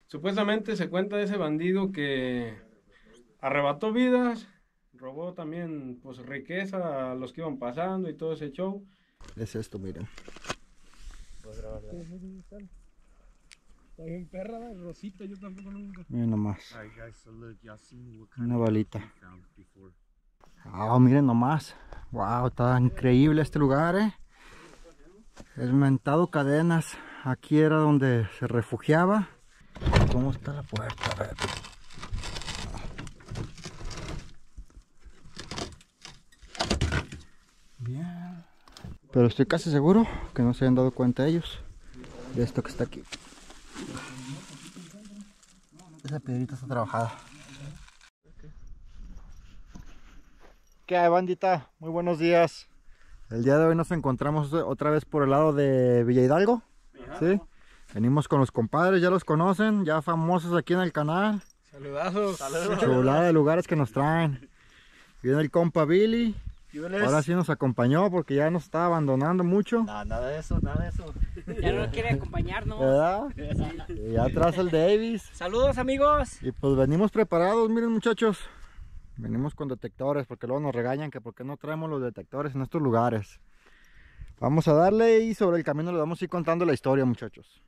Supuestamente se cuenta de ese bandido que arrebató vidas, robó también pues riqueza a los que iban pasando y todo ese show. Es esto, miren. Está bien perra la rosita, yo tampoco nunca. Miren nomás. Alright guys, so look, y'all seen what kind Una of balita. we found before. Ah, miren nomás. Wow, está increíble este lugar, El mentado Cadenas. Aquí era donde se refugiaba. ¿Cómo está la puerta? A ver. Bien. Pero estoy casi seguro que no se hayan dado cuenta ellos de esto que está aquí. Esa piedrita está trabajada. ¿Qué hay, bandita? Muy buenos días. El día de hoy nos encontramos otra vez por el lado de Villa Hidalgo. ¿Sí? Venimos con los compadres, ya los conocen, ya famosos aquí en el canal. Saludazos. Chulada de lugares que nos traen. Viene el compa Billy. Ahora sí nos acompañó porque ya nos está abandonando mucho. Nada de eso, nada de eso. Ya no quiere acompañarnos. ¿Verdad? Y atrás el Davis. Saludos, amigos. Y pues venimos preparados, miren muchachos. Venimos con detectores porque luego nos regañan que por qué no traemos los detectores en estos lugares. Vamos a darle y sobre el camino les vamos a ir contando la historia, muchachos.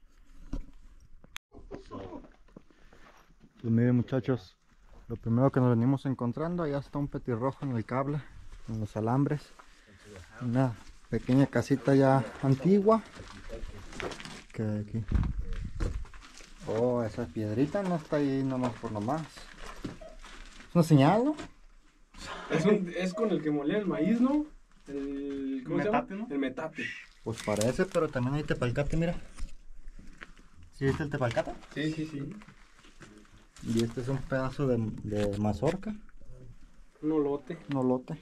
Pues miren muchachos, lo primero que nos venimos encontrando, allá está un petirrojo en el cable, en los alambres. Una pequeña casita ya antigua. Que hay aquí. Oh, esa piedrita no está ahí nomás por nomás. ¿Es una señal, no? Es con el que molía el maíz, ¿no? ¿Cómo Metate, se llama? ¿no? El metate. Pues parece, pero también hay tepalcate, mira. ¿Sí viste el tepalcate? Sí, sí, sí. Y este es un pedazo de mazorca, Un olote. un olote.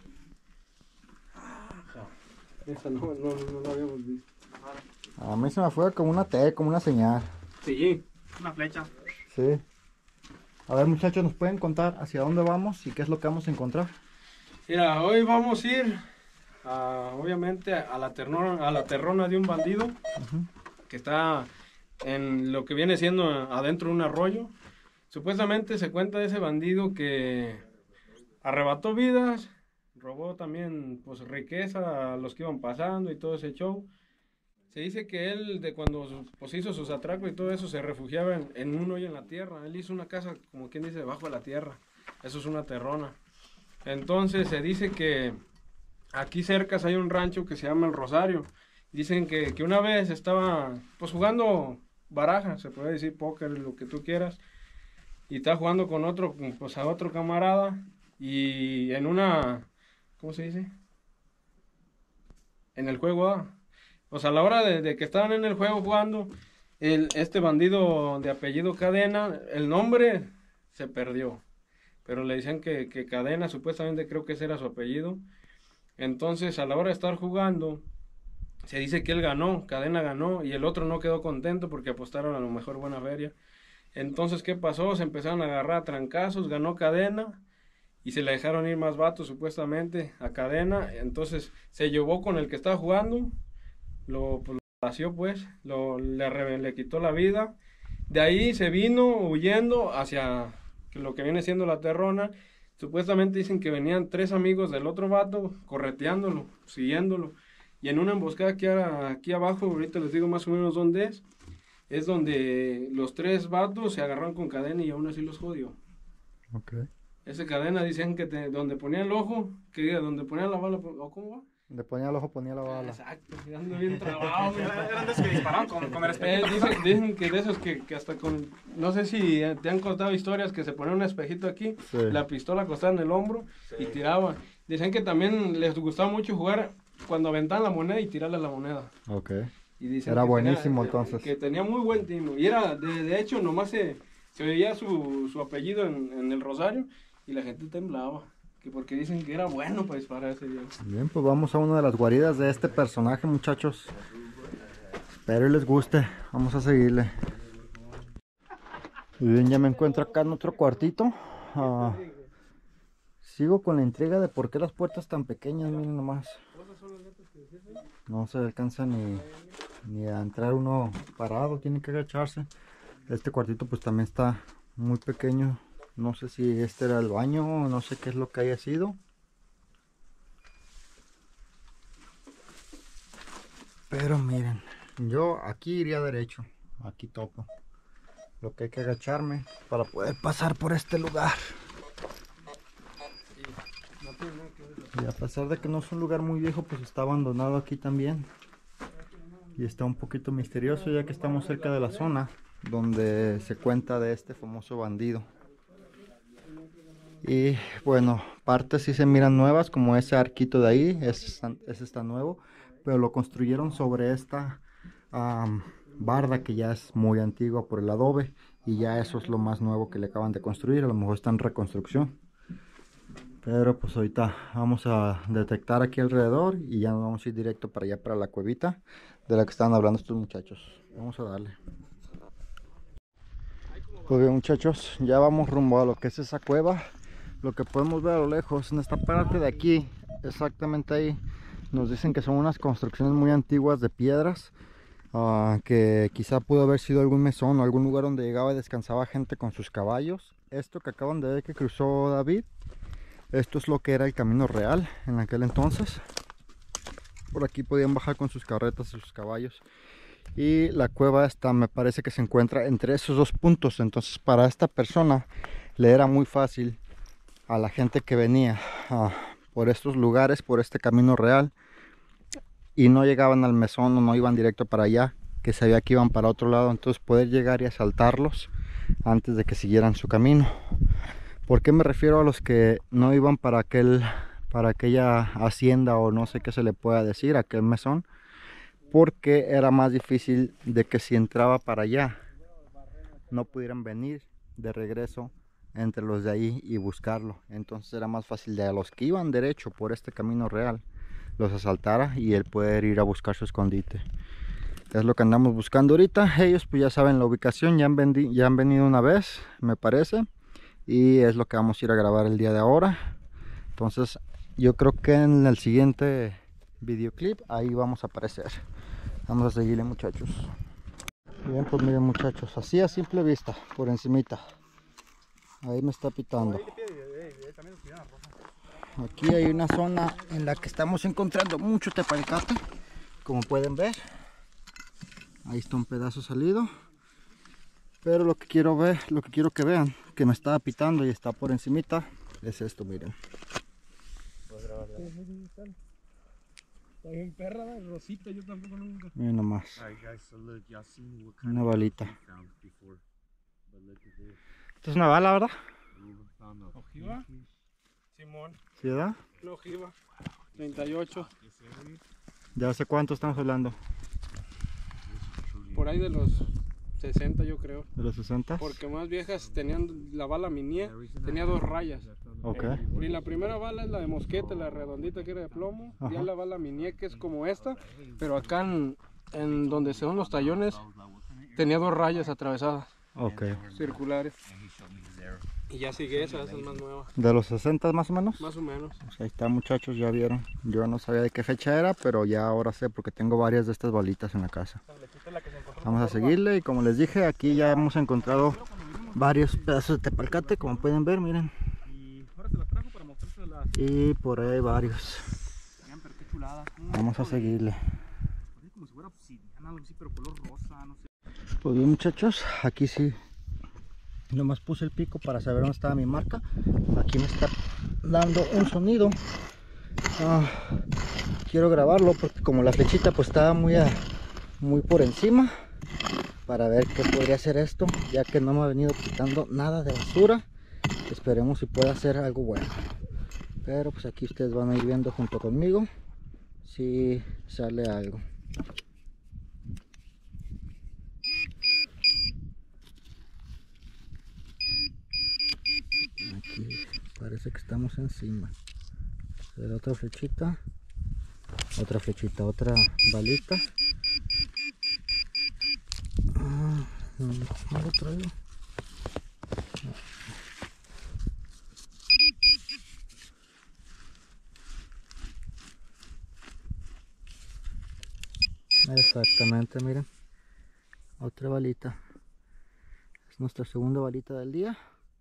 Esa no la habíamos visto. A mí se me fue como una T, como una señal. Sí. Una flecha. Sí. A ver muchachos, ¿nos pueden contar hacia dónde vamos y qué es lo que vamos a encontrar? Mira, hoy vamos a ir, obviamente, a la terrona de un bandido que está en lo que viene siendo adentro de un arroyo. Supuestamente se cuenta de ese bandido que arrebató vidas, robó también pues riqueza a los que iban pasando y todo ese show. Se dice que él, de cuando pues, hizo sus atracos y todo eso, se refugiaba en un hoyo en la tierra. Él hizo una casa, como quien dice, debajo de la tierra. Eso es una terrona. Entonces se dice que aquí cerca hay un rancho que se llama El Rosario. Dicen que una vez estaba pues jugando baraja, se puede decir póker, lo que tú quieras. Y estaba jugando con otro, pues a otro camarada. Y en una, ¿cómo se dice? En el juego, pues a la hora de que estaban en el juego jugando, este bandido de apellido Cadena, el nombre se perdió. Pero le decían que Cadena, supuestamente creo que ese era su apellido. Entonces a la hora de estar jugando, se dice que él ganó, Cadena ganó, y el otro no quedó contento porque apostaron a lo mejor buena feria. Entonces, ¿qué pasó? Se empezaron a agarrar a trancazos, ganó Cadena, y se le dejaron ir más vatos supuestamente a Cadena. Entonces se llevó con el que estaba jugando, lo vació pues, le quitó la vida. De ahí se vino huyendo hacia lo que viene siendo la terrona. Supuestamente dicen que venían 3 amigos del otro vato correteándolo, siguiéndolo. Y en una emboscada aquí abajo, ahorita les digo más o menos dónde es donde los 3 vatos se agarraron con Cadena y aún así los jodió. Ok. Ese Cadena dicen que donde ponía el ojo, que diga, donde ponía la bala, ¿o cómo va? Le ponía el ojo, ponía la bala. Exacto, ando bien trabado. Eran de esos que disparaban con el espejito. Dicen que de esos que hasta con, no sé si te han contado historias que se ponían un espejito aquí, Sí. la pistola acostada en el hombro y tiraban. Dicen que también les gustaba mucho jugar cuando aventaban la moneda y tirarle la moneda. Ok. Y dicen Era que buenísimo, tenía, entonces. Que tenía muy buen timo. Y era, de hecho, nomás se veía su apellido en el rosario y la gente temblaba. Que porque dicen que era bueno para disparar ese día. Bien, pues vamos a una de las guaridas de este personaje, muchachos. Espero y les guste. Vamos a seguirle. Y bien, ya me encuentro acá en otro cuartito. Sigo con la intriga de por qué las puertas tan pequeñas, miren nomás. No se alcanza ni a entrar uno parado, tiene que agacharse. Este cuartito pues también está muy pequeño. No sé si este era el baño o no sé qué es lo que haya sido. Pero miren, yo aquí iría derecho. Aquí topo. Lo que hay que agacharme para poder pasar por este lugar. Y a pesar de que no es un lugar muy viejo, pues está abandonado aquí también. Y está un poquito misterioso ya que estamos cerca de la zona donde se cuenta de este famoso bandido. Y bueno, partes sí se miran nuevas, como ese arquito de ahí, ese está nuevo, pero lo construyeron sobre esta barda que ya es muy antigua por el adobe, y ya eso es lo más nuevo que le acaban de construir. A lo mejor está en reconstrucción. Pero pues ahorita vamos a detectar aquí alrededor y ya nos vamos a ir directo para allá, para la cuevita de la que estaban hablando estos muchachos. Vamos a darle. Pues bien, muchachos, ya vamos rumbo a lo que es esa cueva. Lo que podemos ver a lo lejos, en esta parte de aquí, exactamente ahí, nos dicen que son unas construcciones muy antiguas de piedras, que quizá pudo haber sido algún mesón o algún lugar donde llegaba y descansaba gente con sus caballos. Esto que acaban de ver que cruzó David, esto es lo que era el camino real en aquel entonces. Por aquí podían bajar con sus carretas y sus caballos. Y la cueva esta me parece que se encuentra entre esos dos puntos. Entonces para esta persona le era muy fácil a la gente que venía por estos lugares, por este camino real, y no llegaban al mesón o no iban directo para allá, que sabía que iban para otro lado, entonces poder llegar y asaltarlos antes de que siguieran su camino. ¿Por qué me refiero a los que no iban para aquella hacienda o no sé qué se le pueda decir, aquel mesón? Porque era más difícil de que si entraba para allá no pudieran venir de regreso entre los de ahí y buscarlo. Entonces era más fácil de a los que iban derecho por este camino real los asaltara y él poder ir a buscar su escondite. Es lo que andamos buscando ahorita. Ellos pues ya saben la ubicación, ya han venido una vez, me parece, y es lo que vamos a ir a grabar el día de ahora. Entonces yo creo que en el siguiente videoclip ahí vamos a aparecer. Vamos a seguirle, muchachos. Bien, pues miren, muchachos, así a simple vista, por encimita, ahí me está pitando. Aquí hay una zona en la que estamos encontrando mucho tepalcate, como pueden ver. Ahí está un pedazo salido. Pero lo que quiero que vean, que me está pitando y está por encimita, es esto, miren. Está bien perra, Rosita, yo tampoco nunca. Miren nomás. Alright guys, so look, y'all seen what kind Una of balita. we found before. But look at this. Esto es una bala, ¿verdad? We even found a ¿Ojiva? pinky. Simón, ¿Sí, verdad? la ojiva. 38. Yes, area. ¿De hace cuánto estamos hablando? This is truly Por ahí de los 60 yo creo. ¿De los 60? Porque más viejas tenían la bala Minié, tenía 2 rayas. Ok. Y la primera bala es la de mosquete, la redondita que era de plomo. Ajá. Ya la bala Minié que es como esta, pero acá en donde son los tallones tenía 2 rayas atravesadas, Ok. circulares. and he showed me his arrow. Y ya sigue esa es más nueva, ¿De los 60 más o menos? más o menos. Pues ahí está, muchachos, ya vieron. Yo no sabía de qué fecha era, pero ya ahora sé porque tengo varias de estas balitas en la casa. Vamos a seguirle y como les dije, aquí ya hemos encontrado varios pedazos de tepalcate, como pueden ver, miren. Y ahora se la trajo para mostrárselas. Y por ahí varios. Vean, pero qué chulada. Vamos a seguirle. Parece como si fuera obsidiana, algo así, pero color rosa, no sé. Pues bien, muchachos, aquí sí. Nomás puse el pico para saber dónde estaba mi marca. Aquí me está dando un sonido. Quiero grabarlo porque como la flechita pues estaba muy por encima, para ver qué podría ser esto, ya que no me ha venido quitando nada de basura. Esperemos si pueda hacer algo bueno. Pero pues aquí ustedes van a ir viendo junto conmigo si sale algo. Aquí parece que estamos encima. Será otra flechita, otra balita. No lo traigo. Exactamente, miren, otra balita. Es nuestra segunda balita del día.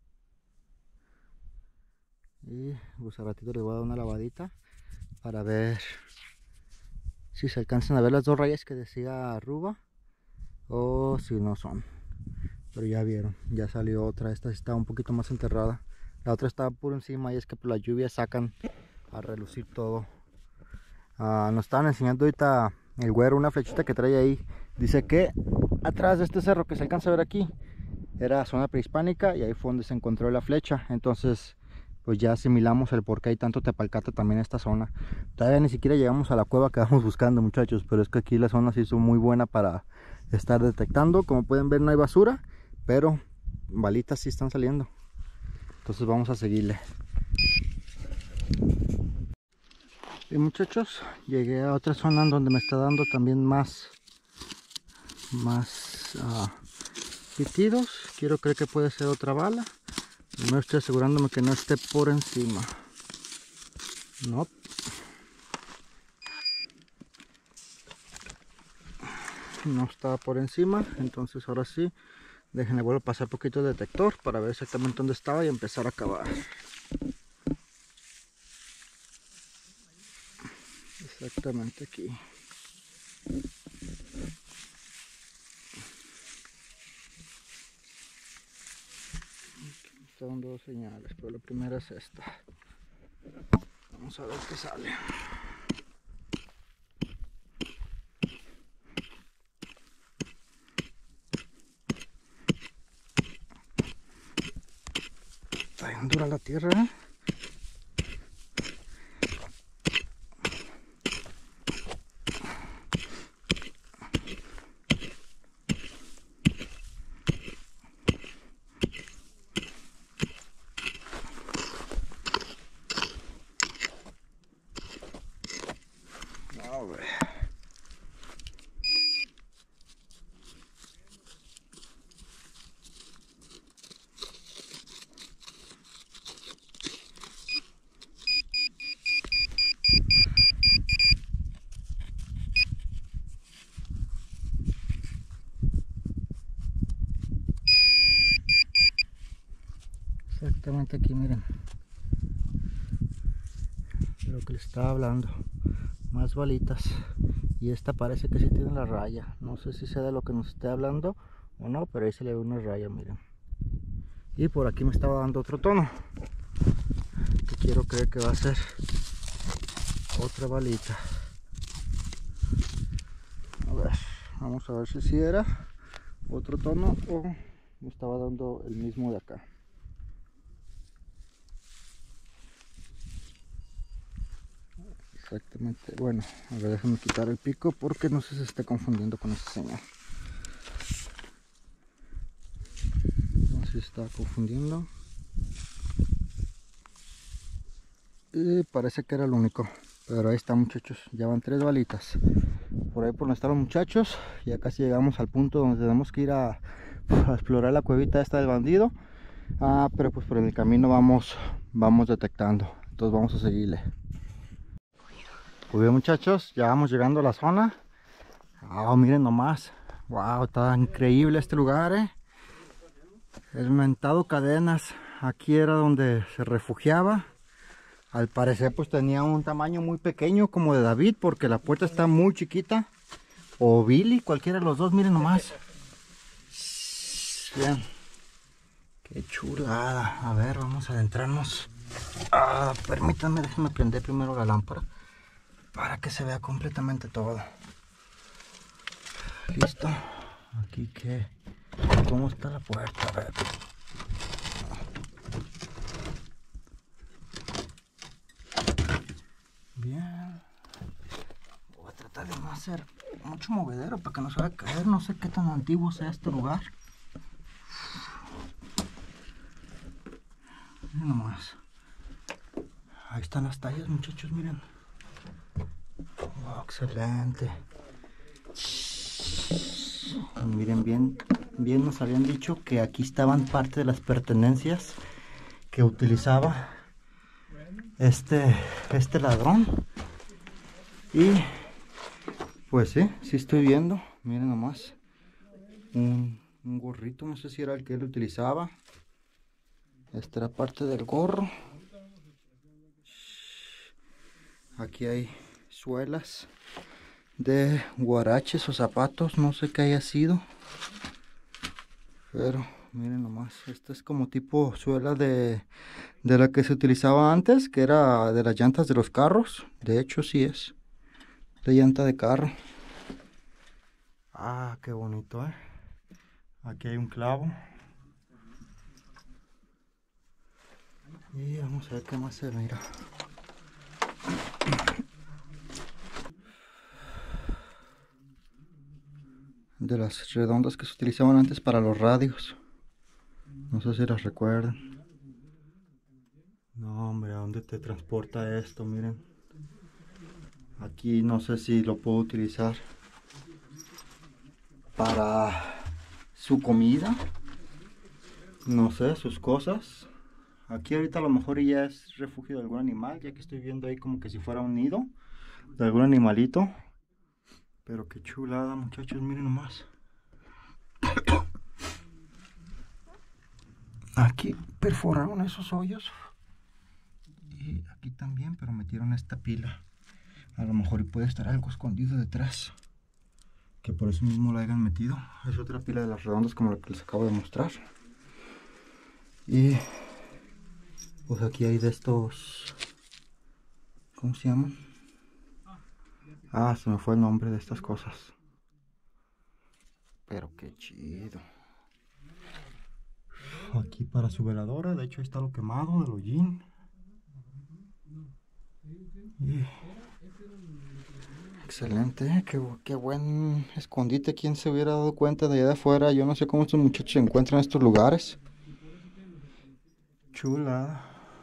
Y pues a ratito le voy a dar una lavadita para ver si se alcanzan a ver las dos rayas que decía arruga o si no son. Pero ya vieron, ya salió otra. Esta está un poquito más enterrada. La otra estaba por encima y es que por la lluvia sacan a relucir todo. Nos estaban enseñando ahorita el güero una flechita que trae ahí. Dice que atrás de este cerro que se alcanza a ver aquí era zona prehispánica y ahí fue donde se encontró la flecha. Entonces pues ya asimilamos el por qué hay tanto tepalcate también en esta zona. Todavía ni siquiera llegamos a la cueva que vamos buscando, muchachos, pero es que aquí la zona se hizo muy buena para estar detectando. Como pueden ver, no hay basura, pero balitas sí están saliendo. Entonces vamos a seguirle. Y muchachos, llegué a otra zona donde me está dando también más pitidos. Quiero creer que puede ser otra bala. Primero estoy asegurándome que no esté por encima. No. No estaba por encima. Entonces ahora sí, déjenle vuelvo a pasar poquito de detector para ver exactamente dónde estaba y empezar a cavar. Exactamente aquí. Está dando dos señales, pero la primera es esta. Vamos a ver qué sale. Está bien dura la tierra, ¿eh? Exactamente aquí, miren. De lo que les estaba hablando. Más balitas. Y esta parece que sí tiene la raya. No sé si sea de lo que nos esté hablando o no, pero ahí se le ve una raya, miren. Y por aquí me estaba dando otro tono. Que quiero creer que va a ser otra balita. A ver, vamos a ver si sí era otro tono o me estaba dando el mismo de acá. Exactamente, bueno, a ver, déjame quitar el pico porque no sé si se esté confundiendo con esta señal. No sé si se está confundiendo. Y parece que era el único. Pero ahí está, muchachos, ya van 3 balitas. Por ahí por donde están los muchachos, ya casi llegamos al punto donde tenemos que ir a explorar la cuevita esta del bandido. Pero pues por el camino vamos detectando. Entonces vamos a seguirle. Pues bien, muchachos, ya vamos llegando a la zona. Miren nomás. Wow, está increíble este lugar, El mentado Cadenas. Aquí era donde se refugiaba. Al parecer pues tenía un tamaño muy pequeño como de David, porque la puerta está muy chiquita. O Billy, cualquiera de los dos, miren nomás. Bien. Qué chulada. A ver, vamos a adentrarnos. Permítanme, déjenme prender primero la lámpara para que se vea completamente todo. Listo. Aquí que... ¿Cómo está la puerta? A ver. Bien. Voy a tratar de no hacer mucho movedero para que no se vaya a caer. No sé qué tan antiguo sea este lugar. Miren nomás. Ahí están las tallas, muchachos, miren. Wow, excelente. Miren, bien nos habían dicho que aquí estaban parte de las pertenencias que utilizaba este ladrón. Y pues sí estoy viendo, miren nomás, un gorrito, no sé si era el que él utilizaba. Esta era parte del gorro. Aquí hay suelas de huaraches o zapatos, no sé qué haya sido, pero miren nomás, esta es como tipo suela de la que se utilizaba antes, que era de las llantas de los carros. De hecho sí es de llanta de carro. Ah, qué bonito, aquí hay un clavo. Y vamos a ver qué más se mira. De las redondas que se utilizaban antes para los radios. No sé si las recuerdan. No, hombre, ¿a dónde te transporta esto? Miren. Aquí no sé si lo puedo utilizar para su comida. No sé, sus cosas. Aquí ahorita a lo mejor ya es refugio de algún animal, ya que estoy viendo ahí como que si fuera un nido de algún animalito. Pero qué chulada, muchachos, miren nomás. Aquí perforaron esos hoyos. Y aquí también, pero metieron esta pila. A lo mejor puede estar algo escondido detrás, que por eso mismo la hayan metido. Es otra pila de las redondas como la que les acabo de mostrar. Y pues aquí hay de estos, ¿cómo se llaman? Ah, se me fue el nombre de estas cosas. Pero qué chido. Aquí para su veladora, de hecho ahí está lo quemado del hollín. Y excelente, qué buen escondite. ¿Quién se hubiera dado cuenta de allá de afuera? Yo no sé cómo estos muchachos se encuentran en estos lugares. Chula.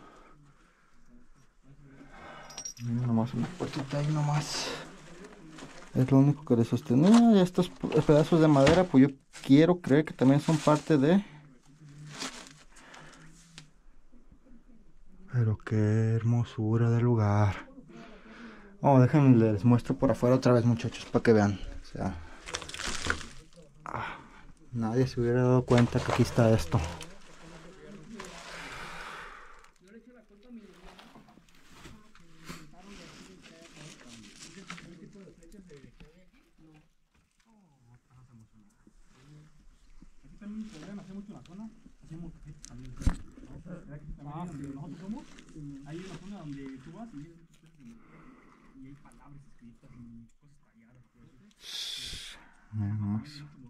Mira nomás una puertita ahí nomás. Es lo único que le sostenía. Y estos pedazos de madera, pues yo quiero creer que también son parte de... Pero qué hermosura de lugar. Oh, déjenme les muestro por afuera otra vez, muchachos, para que vean. O sea, nadie se hubiera dado cuenta que aquí está esto. Aquí también podrían hacer mucho en la zona. Hacemos también. Nosotros somos. Hay una zona donde tú vas y hay palabras escritas y cosas talladas. Mira nomás.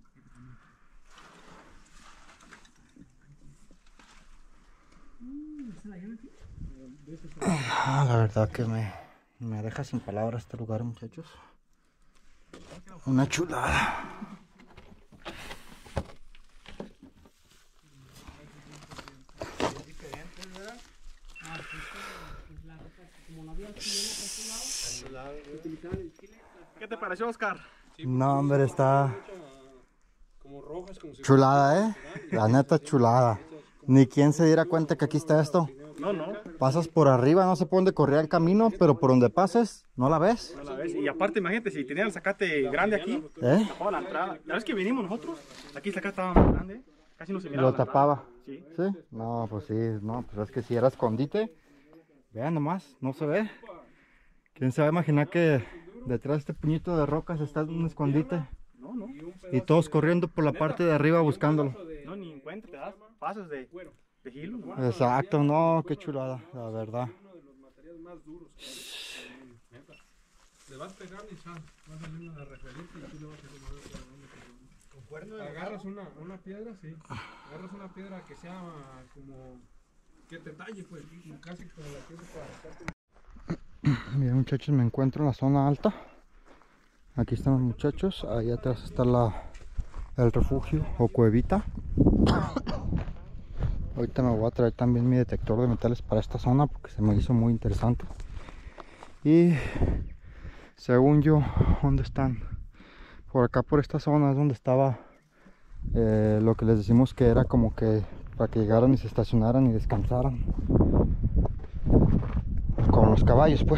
La verdad que me deja sin palabras este lugar, muchachos. Una chulada. ¿Qué te pareció, Oscar? No, hombre, está Como rojas, como si chulada, la neta chulada. Ni quien se diera cuenta que aquí está esto. No, no. Pasas por arriba, no sé por dónde corría el camino, pero por donde pases, no la ves. No la ves. Y aparte, imagínate, si tenían el zacate grande aquí, tapaba la entrada. La vez que vinimos nosotros, aquí el zacate estaba más grande, casi no se miraba. Lo tapaba. Sí. ¿Sí? No, pues sí, no, pues es que si era escondite. Vean nomás, no se ve. ¿Quién se va a imaginar que detrás de este puñito de rocas está un escondite? No, no. Y todos corriendo por la parte de arriba buscándolo. No, ni en cuenta te das. Pasas de hilo nomás. Exacto, no, qué chulada, la verdad. uno de los materiales más duros. Le vas pegando y vas a salir una referencia y tú le vas a hacer con cuerno. Agarras una piedra, sí. Agarras una piedra que sea como que te talle, pues, casi como la piedra para arrancarte. Bien, muchachos, me encuentro en la zona alta. Aquí están los muchachos, ahí atrás está el refugio o cuevita. Ahorita me voy a traer también mi detector de metales para esta zona porque se me hizo muy interesante. Y según yo, ¿dónde están? Por acá, por esta zona es donde estaba lo que les decimos que era como que para que llegaran y se estacionaran y descansaran con los caballos, pues.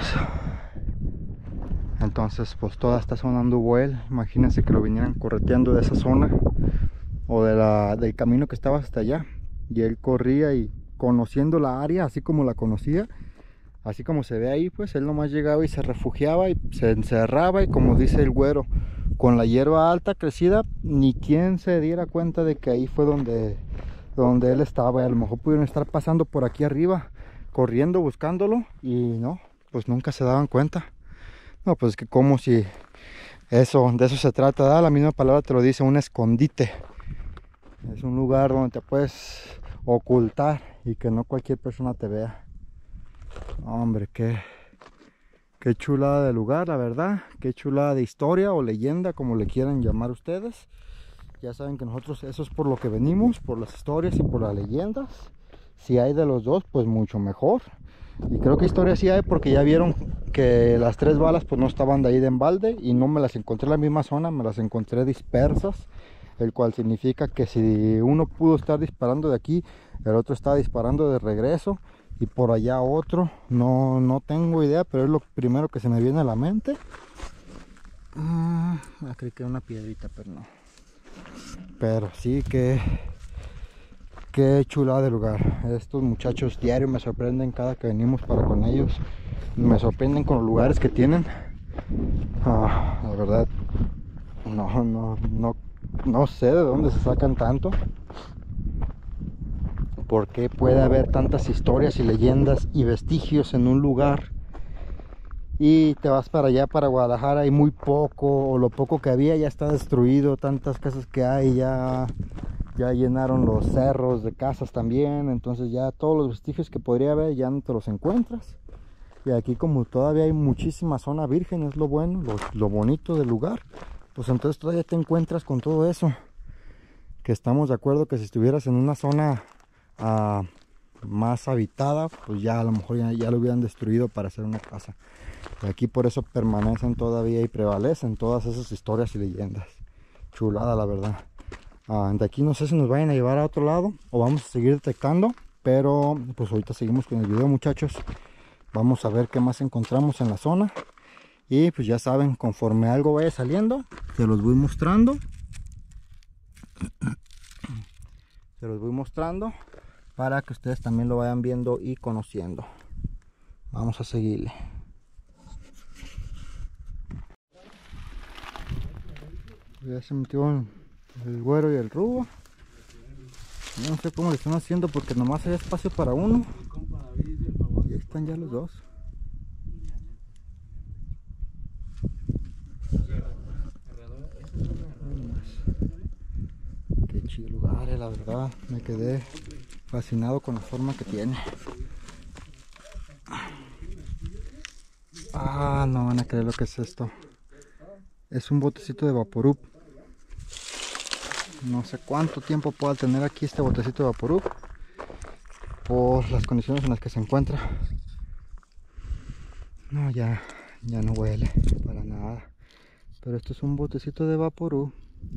Entonces pues toda esta zona anduvo él. Imagínense que lo vinieran correteando de esa zona o del camino que estaba hasta allá. Y él corría y conociendo la área, así como la conocía, así como se ve ahí, pues él nomás llegaba y se refugiaba y se encerraba, y como dice el güero, con la hierba alta crecida, ni quien se diera cuenta de que ahí fue donde él estaba. Y a lo mejor pudieron estar pasando por aquí arriba, corriendo, buscándolo, y no, pues nunca se daban cuenta. No, pues es que como si eso, de eso se trata, ¿verdad? La misma palabra te lo dice, un escondite. Es un lugar donde te puedes ocultar y que no cualquier persona te vea. Hombre, qué chulada de lugar, la verdad. Qué chulada de historia o leyenda, como le quieran llamar ustedes. Ya saben que nosotros eso es por lo que venimos, por las historias y por las leyendas. Si hay de los dos, pues mucho mejor. Y creo que historias sí hay, porque ya vieron que las 3 balas pues no estaban de ahí de embalde, y no me las encontré en la misma zona, me las encontré dispersas, el cual significa que si uno pudo estar disparando de aquí, el otro estaba disparando de regreso, y por allá otro, no tengo idea, pero es lo primero que se me viene a la mente. Creí que era una piedrita, pero no. Pero sí que qué chulada de lugar. Estos muchachos diario me sorprenden cada que venimos para con ellos. Me sorprenden con los lugares que tienen. La verdad, no sé de dónde se sacan tanto. ¿Por qué puede haber tantas historias y leyendas y vestigios en un lugar? Y te vas para allá, para Guadalajara, y muy poco, o lo poco que había ya está destruido. Tantas casas que hay, ya llenaron los cerros de casas también. Entonces ya todos los vestigios que podría haber ya no te los encuentras. Y aquí, como todavía hay muchísima zona virgen, es lo bueno, lo bonito del lugar, pues entonces todavía te encuentras con todo eso. Que estamos de acuerdo que si estuvieras en una zona más habitada, pues ya a lo mejor ya lo hubieran destruido para hacer una casa. Y aquí por eso permanecen todavía y prevalecen todas esas historias y leyendas. Chulada, la verdad. De aquí no sé si nos vayan a llevar a otro lado o vamos a seguir detectando, pero pues ahorita seguimos con el video, muchachos. Vamos a ver qué más encontramos en la zona, y pues ya saben, conforme algo vaya saliendo se los voy mostrando para que ustedes también lo vayan viendo y conociendo. Vamos a seguirle. Ya se metió el güero y el rubo. No sé cómo le están haciendo, porque nomás hay espacio para uno. Y ahí están ya los dos. Qué chido lugar, la verdad. Me quedé fascinado con la forma que tiene. No van a creer lo que es esto. Es un botecito de Vaporub. No sé cuánto tiempo pueda tener aquí este botecito de Vaporub, por las condiciones en las que se encuentra. No, ya no huele para nada. Pero esto es un botecito de Vaporub.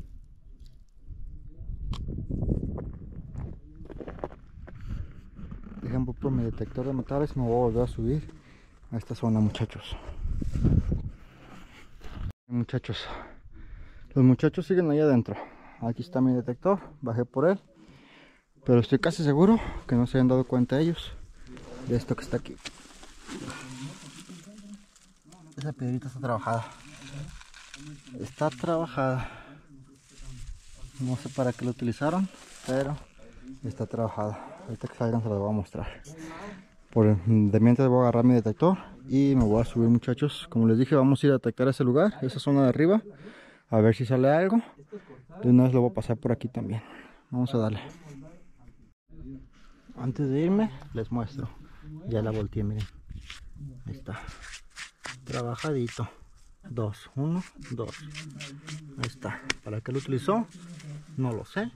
Dejen por mi detector de metales y me voy a volver a subir a esta zona, muchachos. Los muchachos siguen ahí adentro. Aquí está mi detector, bajé por él, pero estoy casi seguro que no se hayan dado cuenta ellos de esto que está aquí. Esa piedrita está trabajada. No sé para qué lo utilizaron, pero está trabajada. Ahorita que salgan se los voy a mostrar. De mientras voy a agarrar mi detector y me voy a subir, muchachos. Como les dije, vamos a ir a detectar ese lugar, esa zona de arriba, a ver si sale algo. De una vez lo voy a pasar por aquí también. Vamos a darle. Antes de irme les muestro. Ya la volteé, miren. Ahí está. Trabajadito. 2, 1, 2. Ahí está. ¿Para qué lo utilizó? No lo sé.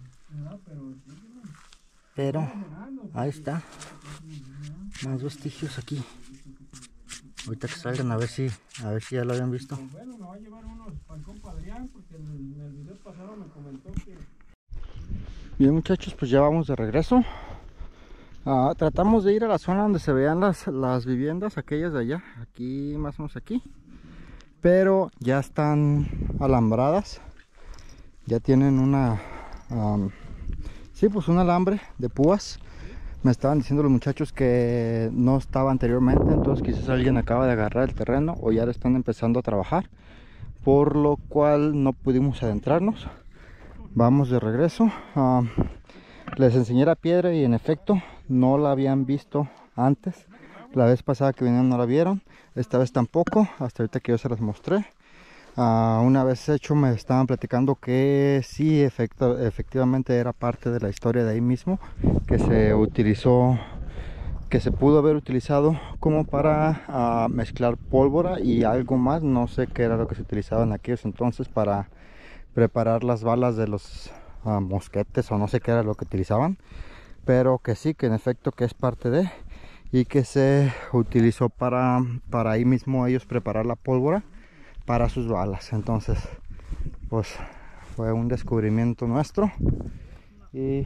Pero ahí está. Más vestigios aquí. Ahorita que salgan a ver si ya lo habían visto. Bueno, me va a llevar unos para el compa Adrián, porque en el video pasado me comentó que... Bien, muchachos, pues ya vamos de regreso. Tratamos de ir a la zona donde se vean las viviendas, aquellas de allá, aquí más o menos aquí. Pero ya están alambradas. Ya tienen una Sí, pues un alambre de púas. Me estaban diciendo los muchachos que no estaba anteriormente, entonces quizás alguien acaba de agarrar el terreno o ya le están empezando a trabajar, por lo cual no pudimos adentrarnos. Vamos de regreso. Les enseñé la piedra y en efecto no la habían visto antes. La vez pasada que vinieron no la vieron, esta vez tampoco, hasta ahorita que yo se las mostré. Una vez hecho me estaban platicando que sí, efectivamente era parte de la historia de ahí mismo, que se utilizó, que se pudo haber utilizado como para mezclar pólvora y algo más. No sé qué era lo que se utilizaba en aquellos entonces para preparar las balas de los mosquetes, o no sé qué era lo que utilizaban, pero que sí, que en efecto que es parte de, y que se utilizó para ahí mismo ellos preparar la pólvora para sus balas. Entonces pues fue un descubrimiento nuestro y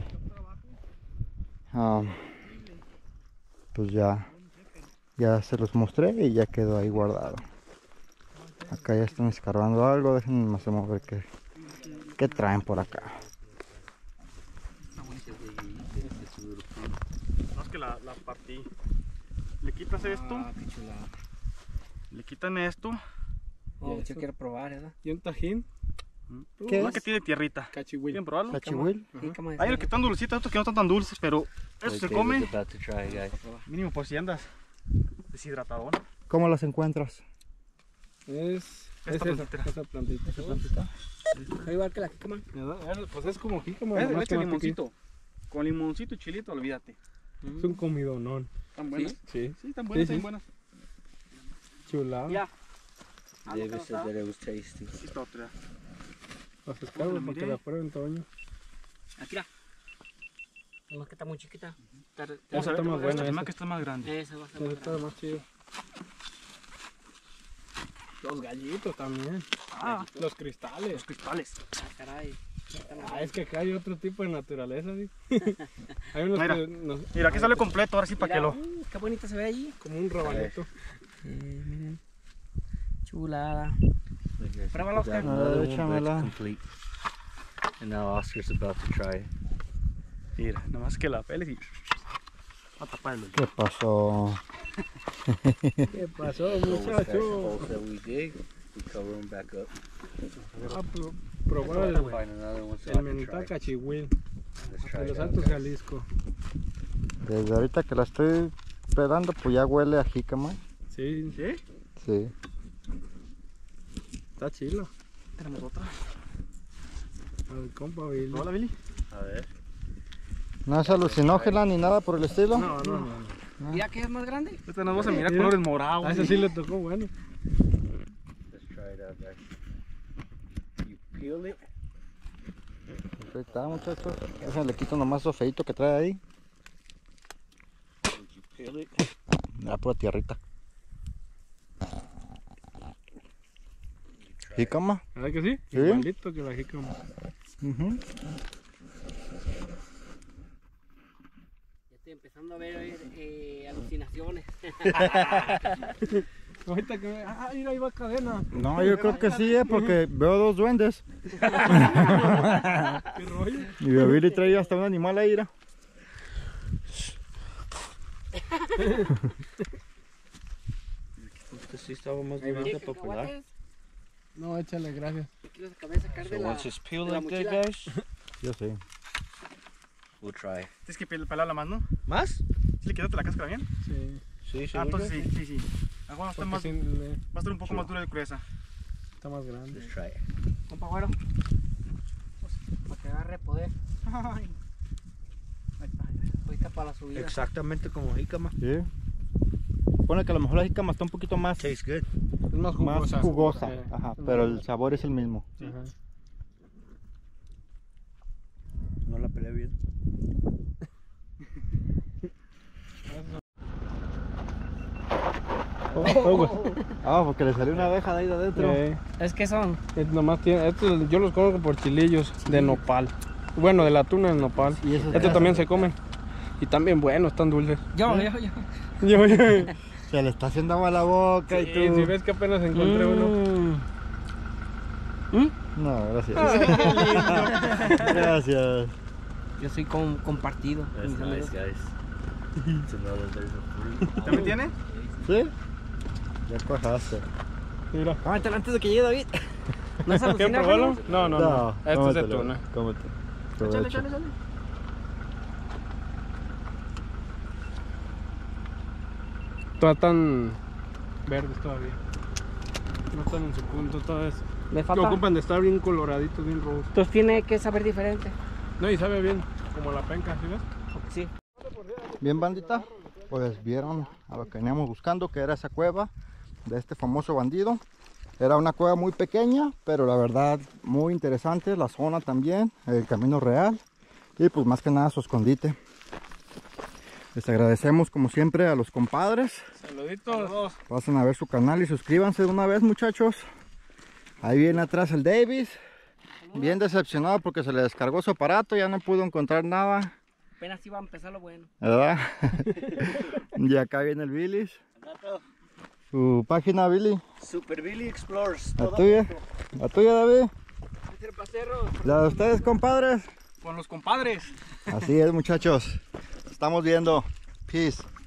pues ya se los mostré y ya quedó ahí guardado. Acá ya están escarbando algo, déjenme más o menos ver qué traen por acá. No, es que la partí. Le quitas esto, Qué chulada. le quitan esto. Oh, yo quiero probar, ¿verdad? ¿Y un tajín? ¿Qué Una es? que tiene tierrita. Cachihuil. ¿Quieren probarlo? ¿Cachihuil? Jícama de Hay unos cera. que están dulcitos, otros que no están tan dulces, pero eso se come mínimo por si andas deshidratadón. ¿Cómo las encuentras? Es Esta plantita. esa plantita. ¿Es igual que la jícama? Pues es como jícama. Es nomás leche que de más pequeño. limoncito. Con limoncito y chilito, olvídate. Es un comidonón. ¿Están buenas? Sí. Sí, están buenas, Sí, sí. están buenas. Chulada. Ya. David said that it was tasty. Sí, está otra. Las escarbo para que la prueben, Toño. Aquí la. No, es que está muy chiquita. Vamos a ver, está más buena esta esa. que está más grande. Esa va a ser Ese más está grande. más chido. Los gallitos también. Ah, Los cristales. los cristales. Ah, caray. Es que acá hay otro tipo de naturaleza, ¿sí? Hay unos Mira. que nos- Mira, aquí sale completo, ahora sí para que Mira, lo... qué bonita se ve allí. como un rabanito. Miren. Chulada. Look, guys, Pruébalo, that Oscar. another one, but Échamela. it's complete. And now Oscar's about to try it. Mira, nada más que la peles y... Va a tapar el hoyo. ¿Qué pasó? ¿Qué pasó, All the muchacho? holes that we dig, we cover them back up. Probar Find another one so I el can mentá try. cachihuil Let's try de it los out, Altos guys. Jalisco. Desde ahorita que la estoy pedando, pues ya huele a jícama. Sí, ¿Sí? Sí. está chilo. Tenemos otra. Al compa Billy. Hola, Billy. A ver. No es alucinógena ni nada por el estilo. No. Mira que es más grande. Esta nos vamos a mirar Mira. colores morados. A ese sí le tocó bueno. Let's try it out, guys. You peel it. Ahí está, muchachos. Déjenle, le quito nomás lo feito que trae ahí. You peel it. La pura tierrita. Jícama. ¿Verdad que sí? Sí. Igualito que la jícama. Ujú. Ya estoy empezando a ver alucinaciones. Ahorita que mira, ahí va cadena. No, yo creo que sí, porque veo dos duendes. ¿Qué rollo? Y Billy trae hasta un animal ahí, mira. Este sí estaba más ¿Qué, bonito popular. cacahuates? No, échale, gracias. Aquí los acabé de sacar So de la... once it's peeled de la like that, mochila. guys, Yo sé. we'll try. Tienes que pelarla más, ¿no? ¿Más? ¿Sí le quitaste la cáscara bien? Sí. Sí, sí. Ah, entonces sí, sí. Ah, bueno, está Porque más, sí, va a estar un poco más dura de gruesa. está más grande. Let's try it. Compa güero. Para que agarre poder. Ay. Ahí está. Ahorita para la subida. Exactamente como jícama. Sí. Pone que a lo mejor la jícama está un poquito más, Tastes good. Es más jugosa. más jugosa. Sí. Ajá, pero el sabor es el mismo. Ajá. No la peleé bien. Ah, porque le salió una abeja de ahí de adentro. ¿Es que son? Nomás tiene, estos yo los conozco por chilillos de nopal. Bueno, de la tuna de nopal. Y esos Estos también se comen. Y también buenos, están dulces. Yo. Se le está haciendo agua a la boca y Sí, tú. si ves que apenas encontré uno. No, gracias. Gracias. Yo soy compartido. con That's mis amigos. nice, guys. To know that there's a free. ¿También tiene? ¿Sí? Ya cuajaste. Mira. Cómetelo antes de que llegue David. ¿No es ¿Qué, alucina, probarlo? Fernando? No, no, no. Este es de cómetelo, tuna. cómete. Échale, Provecho. échale, échale. Todavía están verdes todavía. No están en su punto todavía. Le Que falta. ocupan de estar bien coloraditos, bien rojos. Entonces tiene que saber diferente. No, y sabe bien, como la penca, ¿sí ves? Sí. Bien, bandita, pues vieron a lo que veníamos buscando, que era esa cueva de este famoso bandido. Era una cueva muy pequeña, pero la verdad muy interesante, la zona también, el camino real y pues más que nada su escondite. Les agradecemos como siempre a los compadres. Saluditos. Pasen a ver su canal y suscríbanse de una vez, muchachos. Ahí viene atrás el Davis, bien decepcionado porque se le descargó su aparato, ya no pudo encontrar nada, Apenas iba a empezar lo bueno. ¿verdad? Y acá viene el Billy. Su página, Billy. Super Billy Explores. La tuya, David. La de ustedes, compadres. Con los compadres. Así es, muchachos. Estamos viendo. Peace.